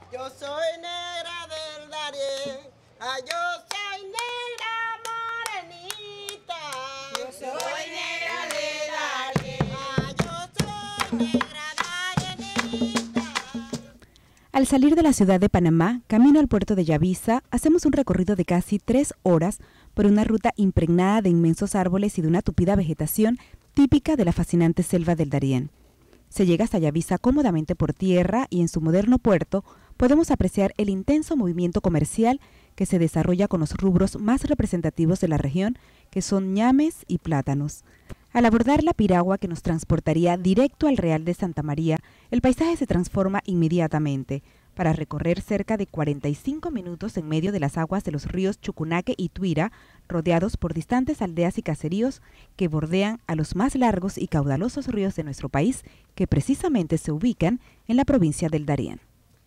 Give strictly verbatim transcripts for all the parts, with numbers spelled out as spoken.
Yo soy negra del Darién, ah, yo soy negra morenita. Yo soy negra del Darién, ah, yo soy negra dayenita. Al salir de la ciudad de Panamá, camino al puerto de Yavisa, hacemos un recorrido de casi tres horas por una ruta impregnada de inmensos árboles y de una tupida vegetación típica de la fascinante selva del Darién. Se llega hasta Yavisa cómodamente por tierra y en su moderno puerto podemos apreciar el intenso movimiento comercial que se desarrolla con los rubros más representativos de la región, que son ñames y plátanos. Al abordar la piragua que nos transportaría directo al Real de Santa María, el paisaje se transforma inmediatamente, para recorrer cerca de cuarenta y cinco minutos en medio de las aguas de los ríos Chucunaque y Tuira, rodeados por distantes aldeas y caseríos que bordean a los más largos y caudalosos ríos de nuestro país, que precisamente se ubican en la provincia del Darién.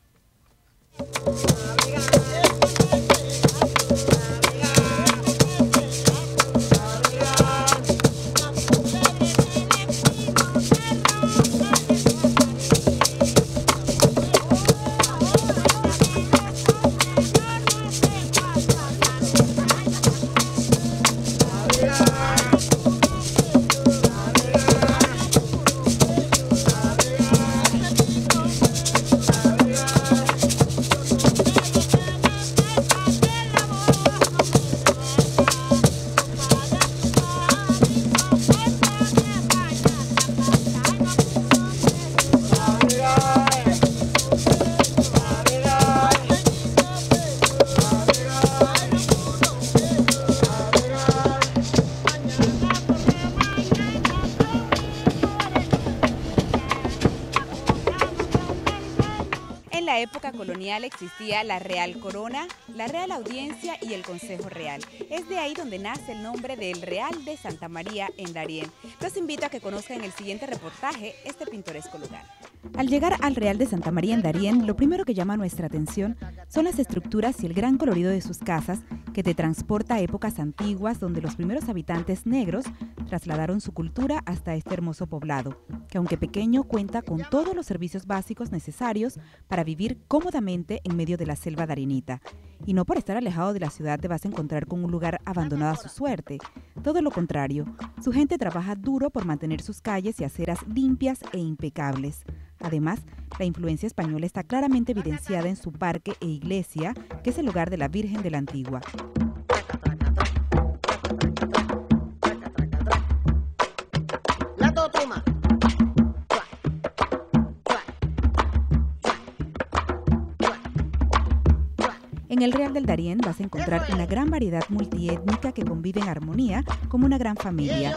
En la época colonial existía la Real Corona, la Real Audiencia y el Consejo Real. Es de ahí donde nace el nombre del Real de Santa María en Darién. Los invito a que conozcan en el siguiente reportaje este pintoresco lugar. Al llegar al Real de Santa María en Darién, lo primero que llama nuestra atención son las estructuras y el gran colorido de sus casas, que te transporta a épocas antiguas donde los primeros habitantes negros trasladaron su cultura hasta este hermoso poblado, que aunque pequeño cuenta con todos los servicios básicos necesarios para vivir cómodamente en medio de la selva darinita. Y no por estar alejado de la ciudad te vas a encontrar con un lugar abandonado a su suerte. Todo lo contrario, su gente trabaja duro por mantener sus calles y aceras limpias e impecables. Además, la influencia española está claramente evidenciada en su parque e iglesia, que es el hogar de la Virgen de la Antigua. La totuma. En el Real del Darién vas a encontrar una gran variedad multiétnica que convive en armonía como una gran familia.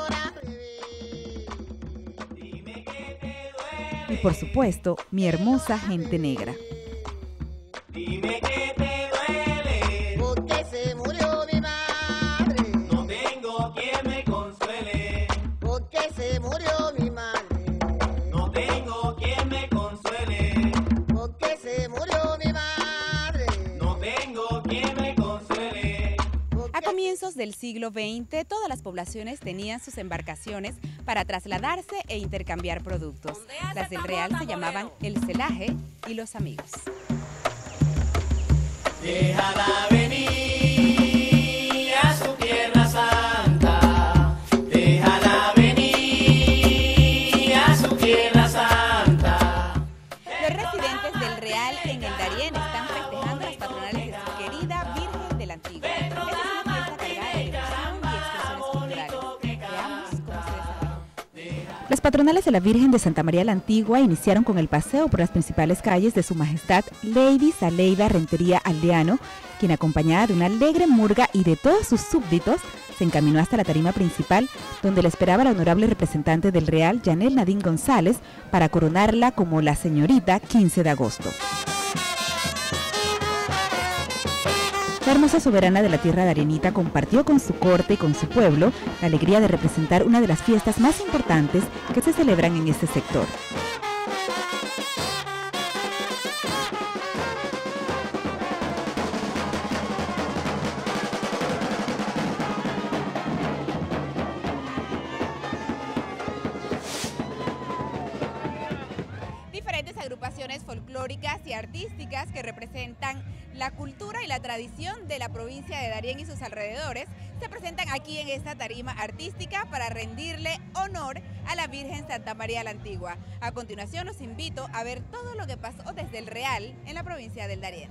Y por supuesto, mi hermosa gente negra. Dime que te duele, Porque se murió mi madre. no tengo quien me consuele, Porque se murió mi madre. no tengo quien me consuele, Porque se murió mi madre. no tengo quien me consuele. A comienzos del siglo veinte, todas las poblaciones tenían sus embarcaciones para trasladarse e intercambiar productos. Las del Real se llamaban el Celaje y los Amigos. Déjala venir a su tierra santa, déjala venir a su tierra santa. Los residentes del Real en el Darién están festejando las patronales de su querida Virgen de la Antigua. Esta es una fiesta cargada de devoción y expresiones culturales. Veamos cómo se desarrolla. Las patronales de la Virgen de Santa María la Antigua iniciaron con el paseo por las principales calles de Su Majestad Lady Zaleida Rentería Aldeano, quien acompañada de una alegre murga y de todos sus súbditos, se encaminó hasta la tarima principal, donde le esperaba la honorable representante del Real, Yanel Nadine González, para coronarla como la señorita quince de agosto. La hermosa soberana de la tierra de Arenita compartió con su corte y con su pueblo la alegría de representar una de las fiestas más importantes que se celebran en este sector. Diferentes agrupaciones folclóricas y artísticas que representan la cultura y la tradición de la provincia de Darién y sus alrededores se presentan aquí en esta tarima artística para rendirle honor a la Virgen Santa María la Antigua. A continuación los invito a ver todo lo que pasó desde el Real en la provincia del Darién.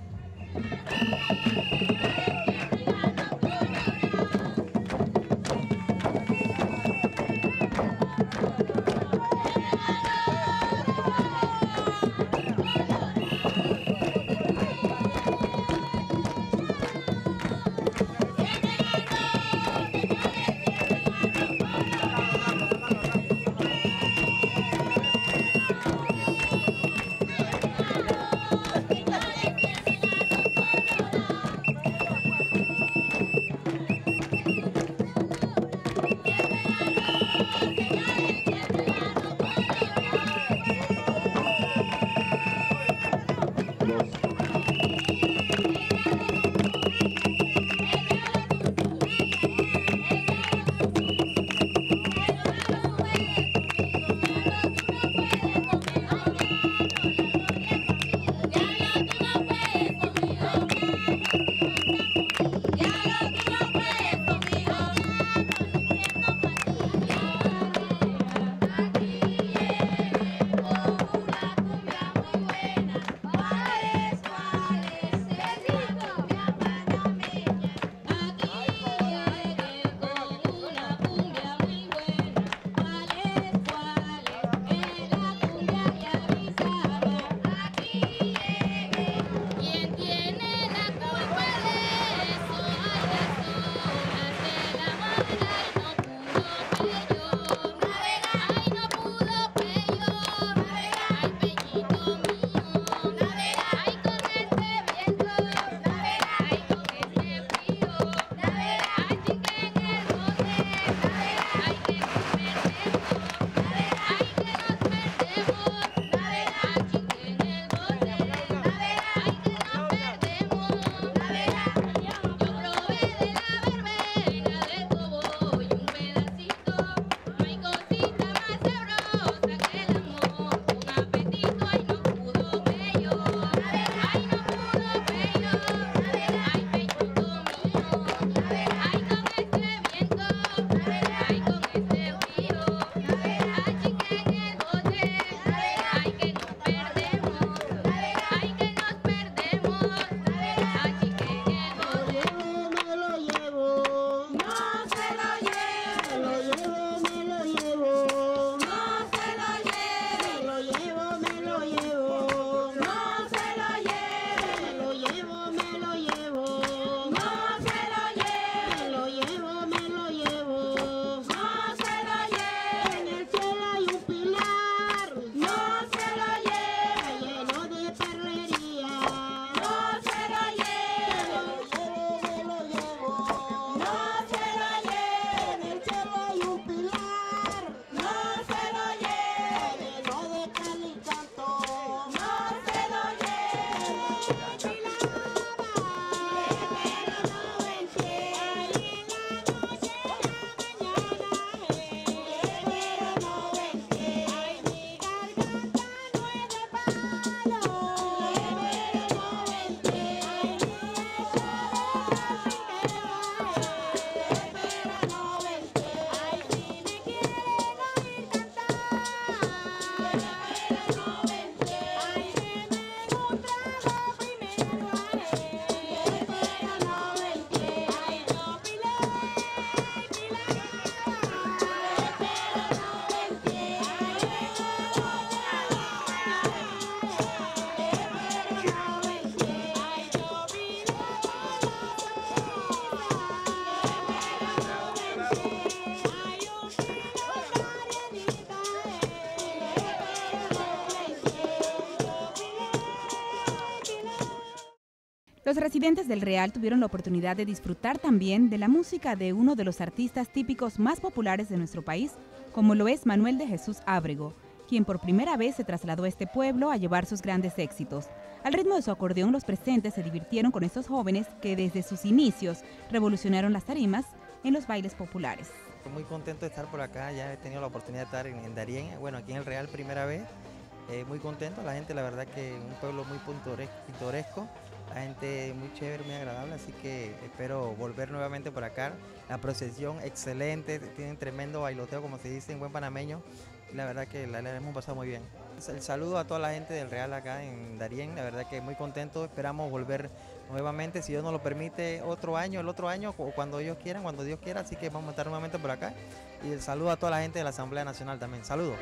Los residentes del Real tuvieron la oportunidad de disfrutar también de la música de uno de los artistas típicos más populares de nuestro país, como lo es Manuel de Jesús Ábrego, quien por primera vez se trasladó a este pueblo a llevar sus grandes éxitos. Al ritmo de su acordeón, los presentes se divirtieron con estos jóvenes que desde sus inicios revolucionaron las tarimas en los bailes populares. Muy contento de estar por acá, ya he tenido la oportunidad de estar en, en Darién, bueno, aquí en el Real primera vez, eh, muy contento, la gente la verdad que un pueblo muy pintoresco, la gente muy chévere, muy agradable, así que espero volver nuevamente por acá. La procesión excelente, tienen tremendo bailoteo como se dice en buen panameño, y la verdad que la, la hemos pasado muy bien. El saludo a toda la gente del Real acá en Darién, la verdad que muy contento, esperamos volver nuevamente, si Dios nos lo permite, otro año, el otro año, o cuando ellos quieran, cuando Dios quiera, así que vamos a estar nuevamente por acá. Y el saludo a toda la gente de la Asamblea Nacional también. Saludos.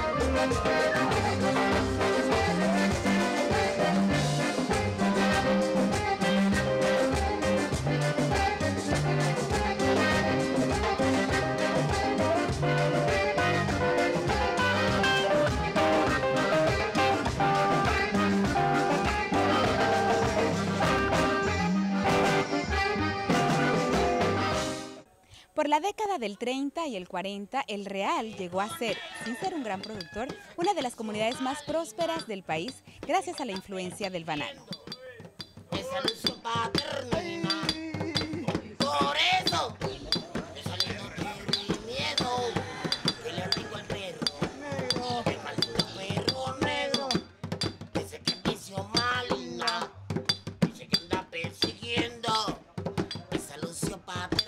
Por la década del treinta y el cuarenta, el Real llegó a ser, sin ser un gran productor, una de las comunidades más prósperas del país gracias a la influencia del banano. Esa lucio paterna, por eso, esa no tiene miedo, que le tengo al perro, el maldito perro negro, ese que vicio maligna, ese que anda persiguiendo, esa lucio paterna.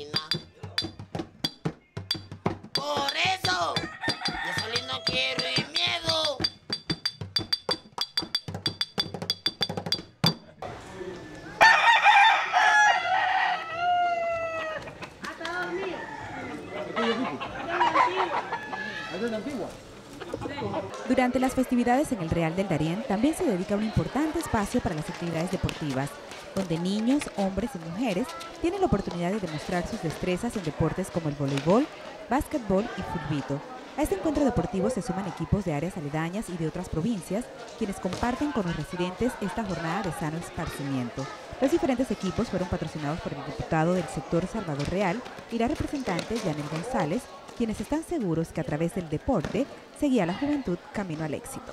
Por eso, yo salí no quiero y miedo. Durante las festividades en el Real del Darién también se dedica un importante espacio para las actividades deportivas, donde niños, hombres y mujeres tienen la oportunidad de demostrar sus destrezas en deportes como el voleibol, básquetbol y fulbito. A este encuentro deportivo se suman equipos de áreas aledañas y de otras provincias, quienes comparten con los residentes esta jornada de sano esparcimiento. Los diferentes equipos fueron patrocinados por el diputado del sector Salvador Real y la representante Yanel González, quienes están seguros que a través del deporte seguía la juventud camino al éxito.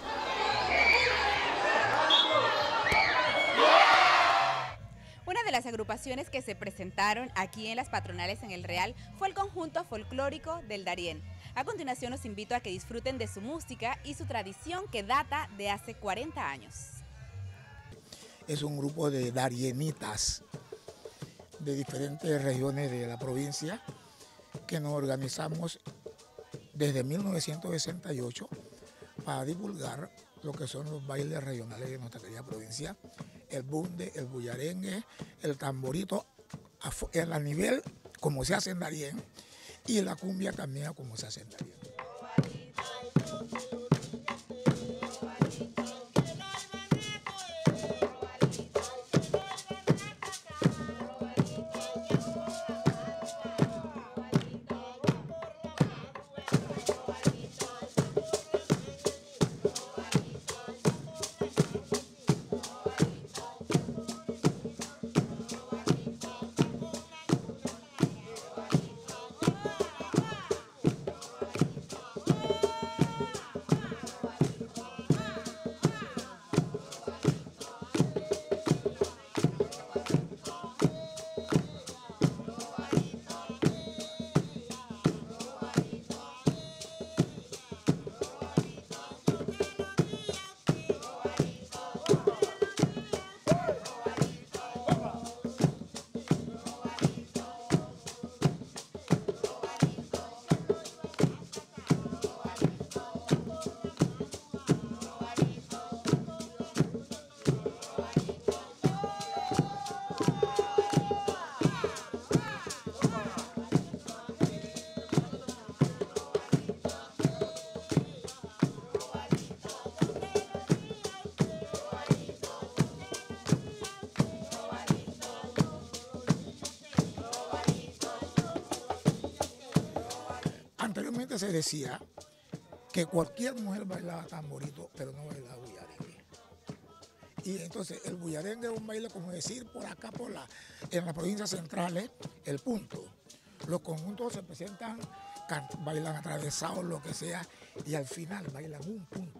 Una de las agrupaciones que se presentaron aquí en las patronales en el Real fue el conjunto folclórico del Darién. A continuación los invito a que disfruten de su música y su tradición que data de hace cuarenta años. Es un grupo de darienitas de diferentes regiones de la provincia que nos organizamos desde mil novecientos sesenta y ocho para divulgar lo que son los bailes regionales de nuestra querida provincia, el bunde, el bullarengue, el tamborito, a nivel como se hace en Darién, y la cumbia también como se hace en Darién. Anteriormente se decía que cualquier mujer bailaba tamborito, pero no bailaba bullarengue. Y entonces el bullarengue es un baile, como decir, por acá, por la, en las provincias centrales, el punto. Los conjuntos se presentan, can, bailan atravesados, lo que sea, y al final bailan un punto.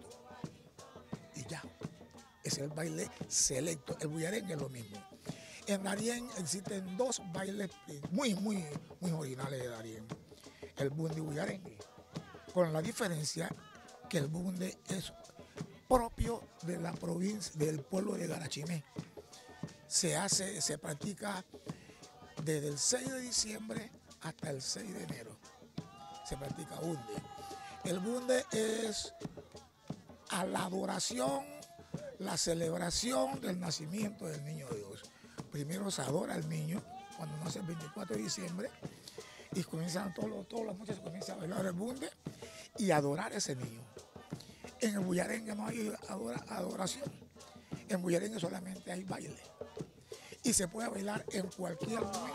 Y ya, ese es el baile selecto. El bullarengue es lo mismo. En Darién existen dos bailes muy, muy, muy originales de Darién. El bunde y bullarengue, con la diferencia que el bunde es propio de la provincia, del pueblo de Garachimé. Se hace, se practica desde el seis de diciembre hasta el seis de enero. Se practica bunde. El bunde es a la adoración, la celebración del nacimiento del niño Dios. Primero se adora al niño cuando nace el veinticuatro de diciembre y comienzan todos, todas las noches se comienza a bailar el bunde y adorar a ese niño. En el bullarengue no hay adora, adoración, en bullarengue solamente hay baile y se puede bailar en cualquier momento.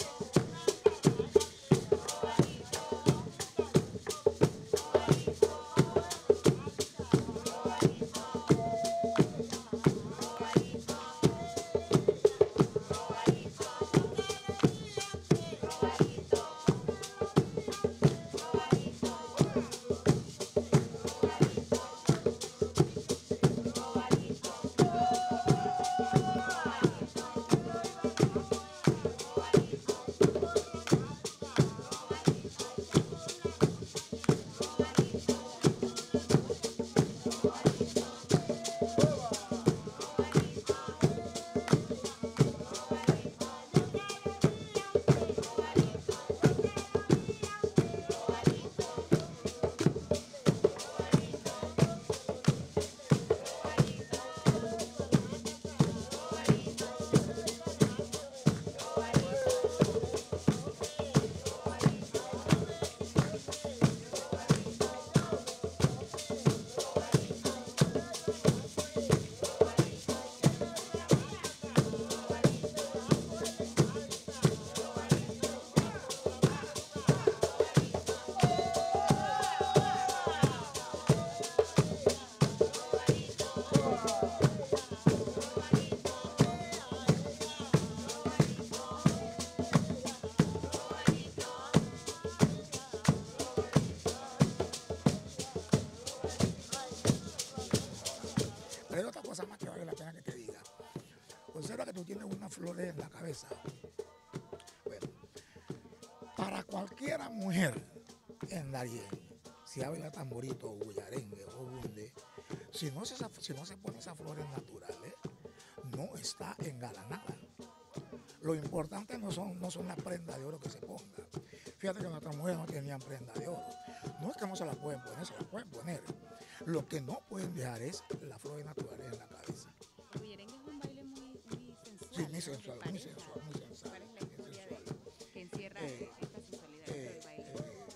Pero hay otra cosa más que vale la pena que te diga. Observa que tú tienes una flor en la cabeza. Bueno, para cualquiera mujer en Darién, si habla tamborito, o bullarengue o bunde, si no se, si no se pone esas flores naturales, no está engalanada. Lo importante no son, no son las prendas de oro que se pongan. Fíjate que nuestras mujeres no tenían prenda de oro. No es que no se la pueden poner, se la pueden poner. Lo que no pueden dejar es las flores naturales en la cabeza. El bullerengue es un baile muy, muy sensual. Sí, muy sensual, ¿no? muy sensual, muy sensual. ¿Cuál es la historia de, que encierra Eh, esta sensualidad eh, del baile?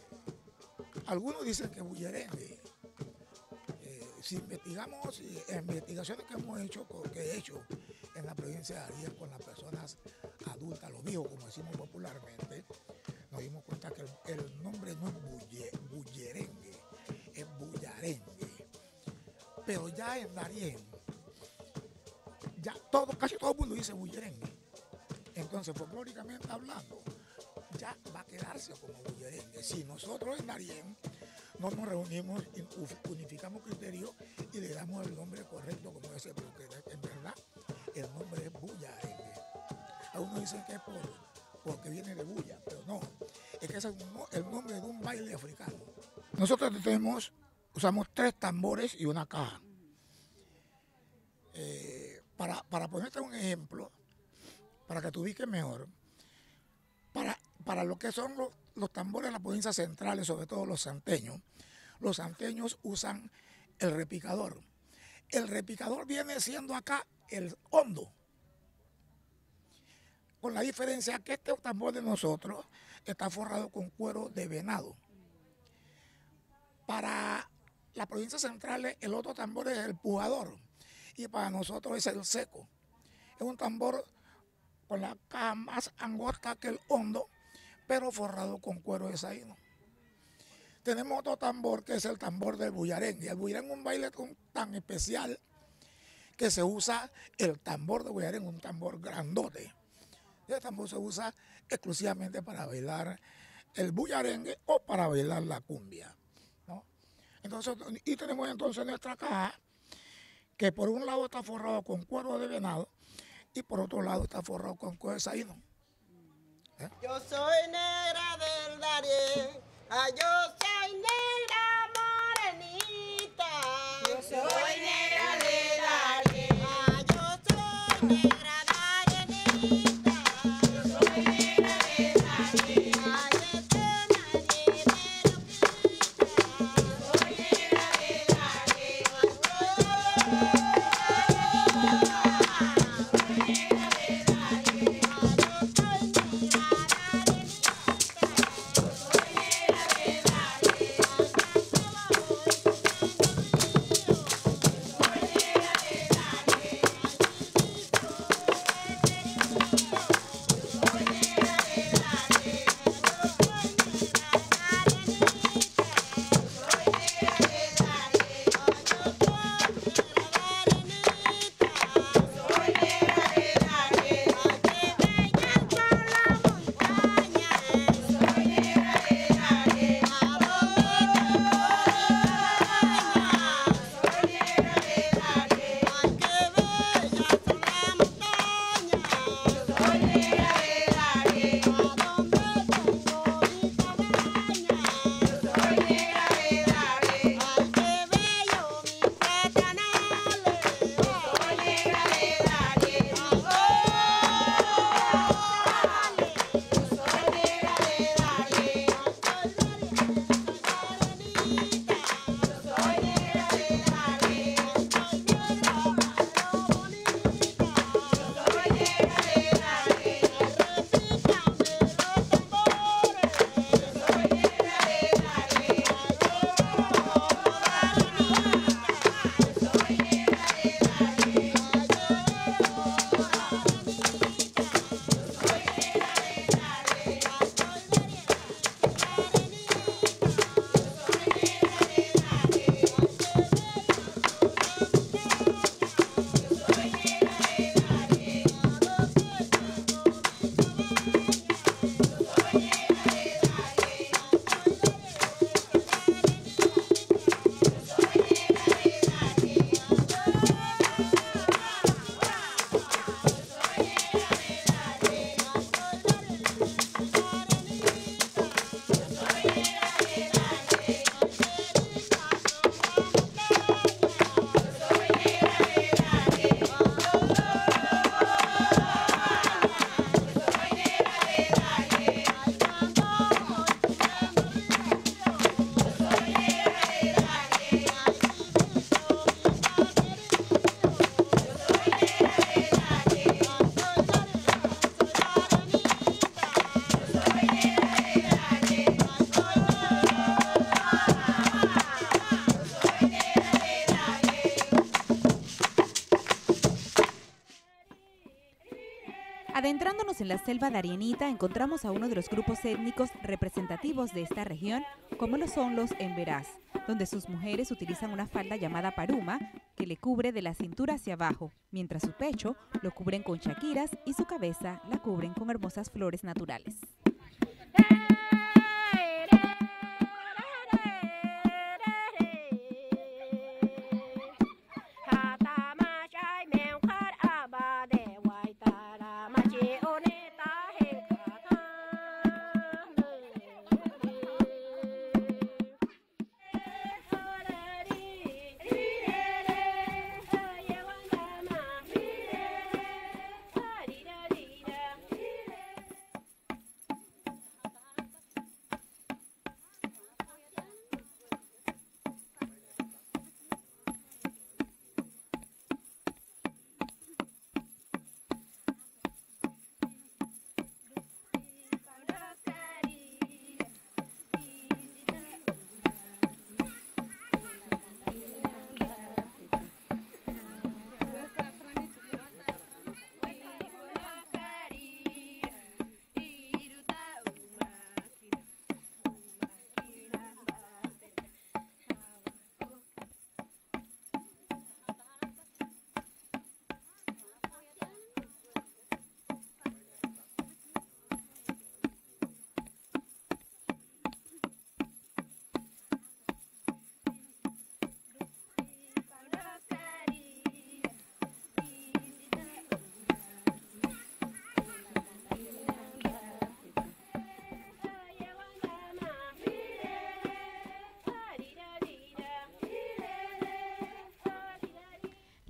eh, algunos dicen que bullerengue. Eh, si investigamos, eh, investigaciones que hemos hecho, que he hecho en la provincia de Darién con las personas adultas, los viejos, como decimos popularmente, nos dimos cuenta que el, el nombre no es bulle, bullerengue, es bullarengue. Pero ya en Darién, ya todo, casi todo el mundo dice bullerengue. Entonces, folclóricamente hablando, ya va a quedarse como bullerengue. Si nosotros en Darién no nos reunimos, unificamos criterios y le damos el nombre correcto como ese, porque en verdad el nombre es bullarengue. Algunos dicen que es por, porque viene de bulla, pero no, es que es el, el nombre de un baile africano. Nosotros tenemos, usamos tres tambores y una caja. Eh, para, para ponerte un ejemplo, para que te ubiques mejor, para, para lo que son los, los tambores de las provincias centrales, sobre todo los santeños, los santeños usan el repicador. El repicador viene siendo acá el hondo, con la diferencia que este tambor de nosotros está forrado con cuero de venado. Para las provincias centrales el otro tambor es el pujador y para nosotros es el seco. Es un tambor con la caja más angosta que el hondo, pero forrado con cuero de saíno. Tenemos otro tambor que es el tambor del bullarengue. El bullarengue es un baile tan especial que se usa el tambor de bullarengue, un tambor grandote. Ese tambor se usa exclusivamente para bailar el bullarengue o para bailar la cumbia, ¿no? Entonces, y tenemos entonces nuestra caja, que por un lado está forrado con cuero de venado y por otro lado está forrado con cuero de saíno. ¿Eh? Yo soy negra del Darién, ah, yo soy negra morenita. Yo soy negra Adentrándonos en la selva darienita, encontramos a uno de los grupos étnicos representativos de esta región, como lo son los Emberás, donde sus mujeres utilizan una falda llamada paruma, que le cubre de la cintura hacia abajo, mientras su pecho lo cubren con chaquiras y su cabeza la cubren con hermosas flores naturales.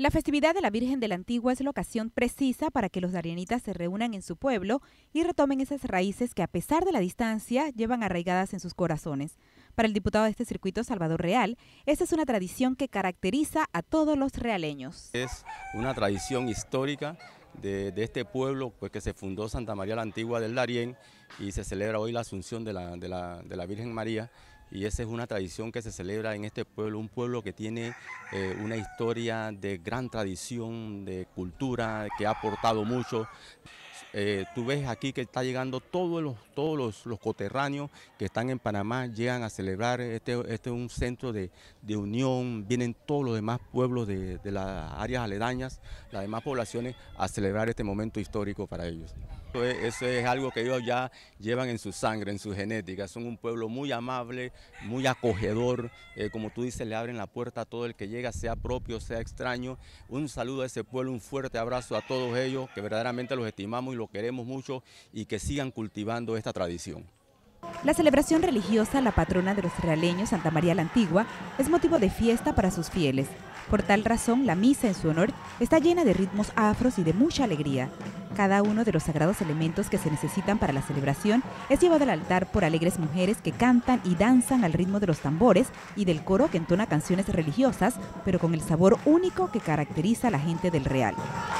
La festividad de la Virgen de la Antigua es la ocasión precisa para que los darienitas se reúnan en su pueblo y retomen esas raíces que, a pesar de la distancia, llevan arraigadas en sus corazones. Para el diputado de este circuito, Salvador Real, esta es una tradición que caracteriza a todos los realeños. Es una tradición histórica de, de este pueblo, pues, que se fundó Santa María la Antigua del Darién, y se celebra hoy la Asunción de la, de la, de la Virgen María. Y esa es una tradición que se celebra en este pueblo, un pueblo que tiene eh, una historia de gran tradición, de cultura, que ha aportado mucho. Eh, tú ves aquí que está llegando todos los, todos los, los coterráneos que están en Panamá, llegan a celebrar, este, este es un centro de, de unión, vienen todos los demás pueblos de, de las áreas aledañas, las demás poblaciones, a celebrar este momento histórico para ellos. Eso es, eso es algo que ellos ya llevan en su sangre, en su genética. Son un pueblo muy amable, muy acogedor, eh, como tú dices, le abren la puerta a todo el que llega, sea propio, sea extraño. Un saludo a ese pueblo, un fuerte abrazo a todos ellos, que verdaderamente los estimamos y los queremos mucho, y que sigan cultivando esta tradición. La celebración religiosa, la patrona de los realeños, Santa María la Antigua, es motivo de fiesta para sus fieles. Por tal razón, la misa en su honor está llena de ritmos afros y de mucha alegría. Cada uno de los sagrados elementos que se necesitan para la celebración es llevado al altar por alegres mujeres que cantan y danzan al ritmo de los tambores y del coro que entona canciones religiosas, pero con el sabor único que caracteriza a la gente del Real.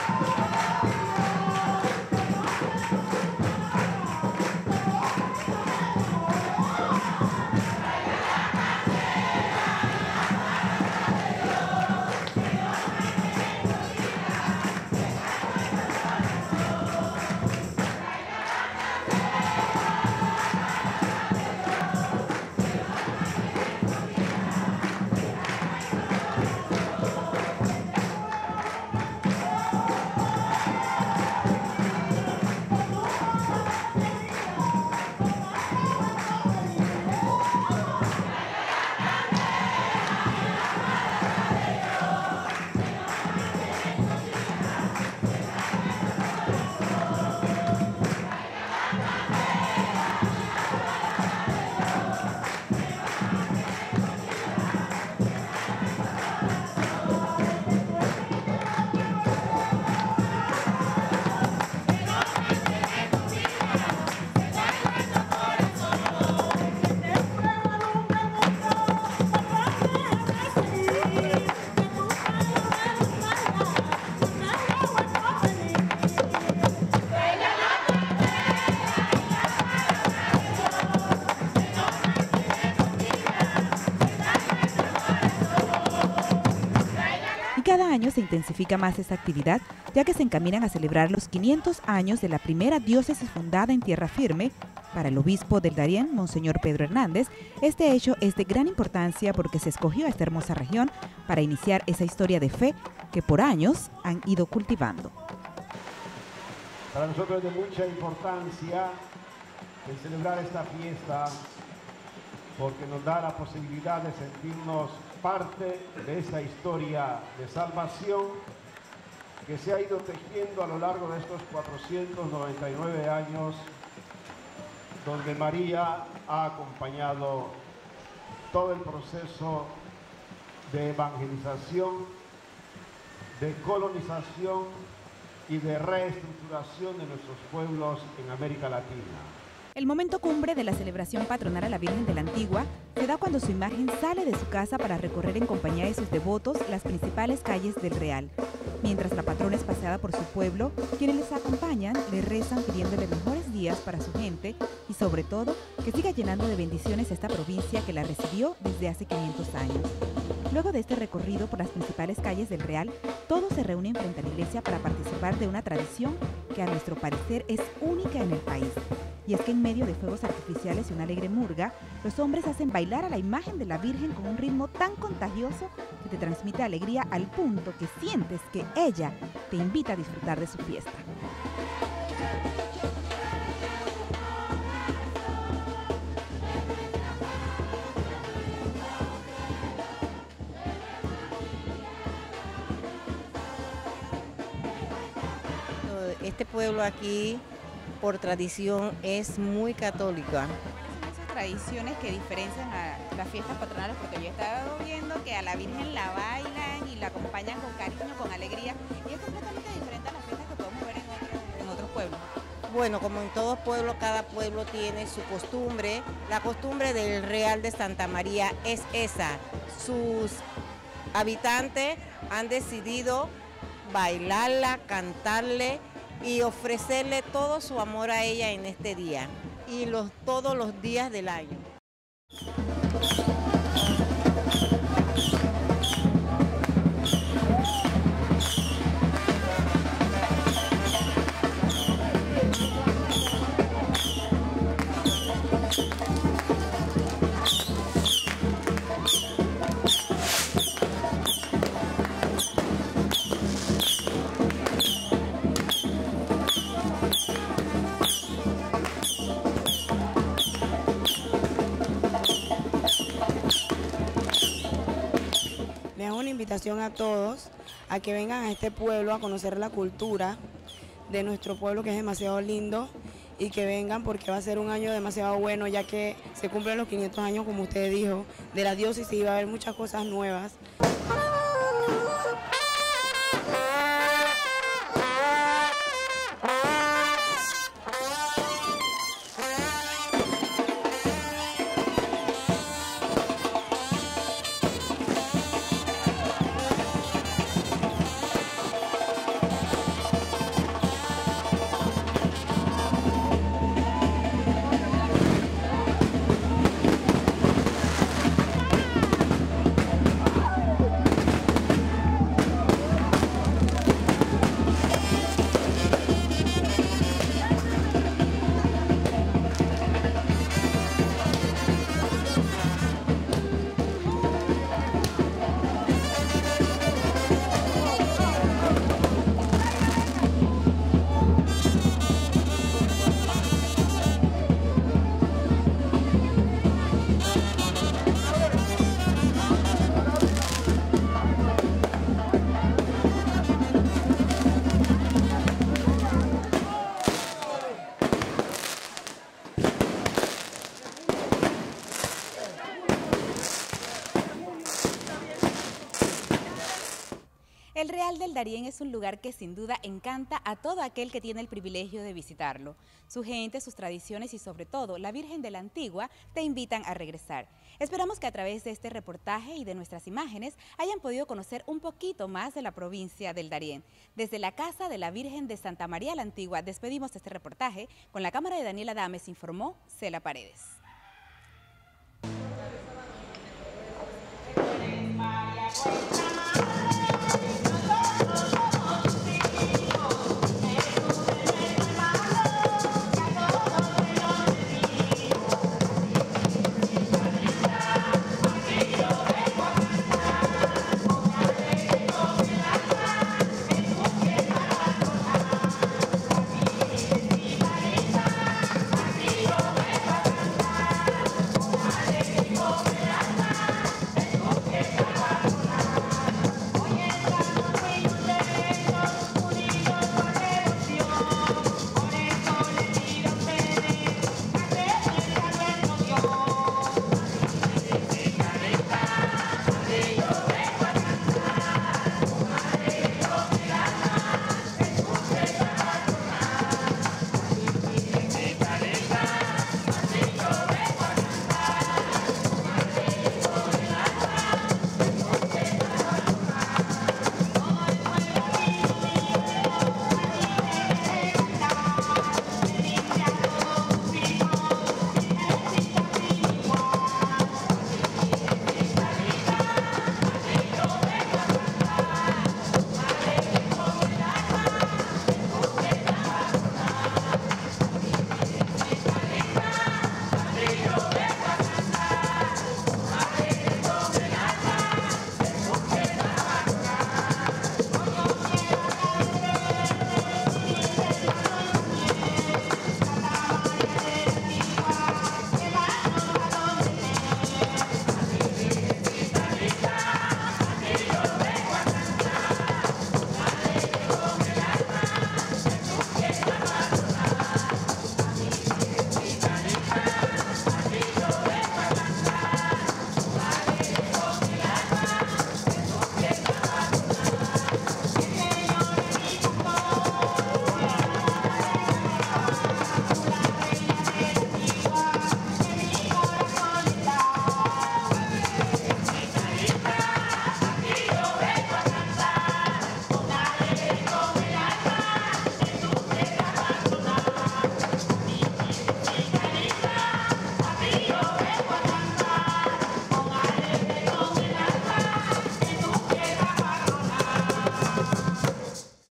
Cada año se intensifica más esta actividad, ya que se encaminan a celebrar los quinientos años de la primera diócesis fundada en tierra firme. Para el obispo del Darién, Monseñor Pedro Hernández, este hecho es de gran importancia porque se escogió a esta hermosa región para iniciar esa historia de fe que por años han ido cultivando. Para nosotros es de mucha importancia el celebrar esta fiesta porque nos da la posibilidad de sentirnos parte de esta historia de salvación que se ha ido tejiendo a lo largo de estos cuatrocientos noventa y nueve años, donde María ha acompañado todo el proceso de evangelización, de colonización y de reestructuración de nuestros pueblos en América Latina. El momento cumbre de la celebración patronal a la Virgen de la Antigua se da cuando su imagen sale de su casa para recorrer en compañía de sus devotos las principales calles del Real. Mientras la patrona es paseada por su pueblo, quienes les acompañan le rezan pidiéndole mejores días para su gente y sobre todo que siga llenando de bendiciones a esta provincia que la recibió desde hace quinientos años. Luego de este recorrido por las principales calles del Real, todos se reúnen frente a la iglesia para participar de una tradición que a nuestro parecer es única en el país. Y es que en medio de fuegos artificiales y una alegre murga, los hombres hacen bailar a la imagen de la Virgen con un ritmo tan contagioso que te transmite alegría al punto que sientes que ella te invita a disfrutar de su fiesta. Este pueblo aquí, por tradición, es muy católica. tradiciones que diferencian a las fiestas patronales? Porque yo he estado viendo que a la Virgen la bailan y la acompañan con cariño, con alegría, y es completamente diferente a las fiestas que podemos ver en otros, en otros pueblos. Bueno, como en todo pueblo, cada pueblo tiene su costumbre. La costumbre del Real de Santa María es esa. Sus habitantes han decidido bailarla, cantarle y ofrecerle todo su amor a ella en este día y los, todos los días del año. Les hago una invitación a todos a que vengan a este pueblo a conocer la cultura de nuestro pueblo, que es demasiado lindo, y que vengan porque va a ser un año demasiado bueno, ya que se cumplen los quinientos años, como usted dijo, de la diócesis, y va a haber muchas cosas nuevas. El Real del Darién es un lugar que sin duda encanta a todo aquel que tiene el privilegio de visitarlo. Su gente, sus tradiciones y sobre todo la Virgen de la Antigua te invitan a regresar. Esperamos que a través de este reportaje y de nuestras imágenes hayan podido conocer un poquito más de la provincia del Darién. Desde la Casa de la Virgen de Santa María la Antigua despedimos este reportaje. Con la cámara de Daniela Adames informó Cela Paredes. María,